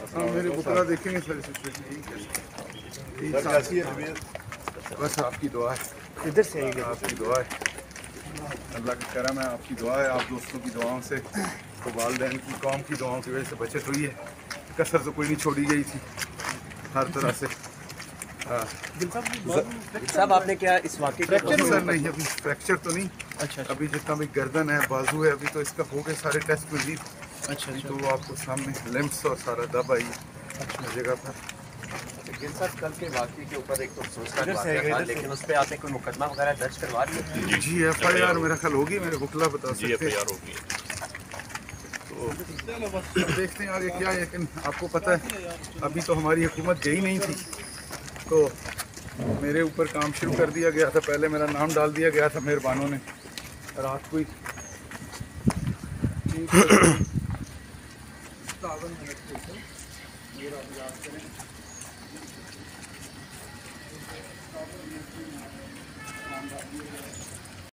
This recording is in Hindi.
हाँ मेरे बुकला देखेंगे सर कैसी है तबीयत? बस आपकी दुआ है, इधर से आपकी दुआ है, अल्लाह का करम है, आपकी दुआ है, आप दोस्तों की दुआओं से, तो वालिदैन की कौम की दुआओं की वजह से बचत हुई है। कसर तो कोई नहीं छोड़ी गई थी हर तरह से। हाँ साहब आपने क्या इस वाक़े का सर नहीं, अभी फ्रैक्चर तो नहीं। अच्छा अभी जितना भी गर्दन है, बाजू है, अभी तो इसका हो गए सारे टेस्ट मजीद। अच्छा तो वो आपको सामने लिम्स और सारा दब आई जगह पर। गिल साहब कल के वाक़े के ऊपर एक तो अफसोसनाक वाक़या था, लेकिन उस पर आपने कोई मुकदमा वगैरह दर्ज करवा लिया? जी FIR मेरा ख्याल होगी, मेरे बुकला बता सकते हैं। तो देखते हैं आगे क्या है, लेकिन आपको पता है अभी तो हमारी हुकूमत गई नहीं थी, तो मेरे ऊपर काम शुरू कर दिया गया था। पहले मेरा नाम डाल दिया गया था मेहरबानों ने, रात को ही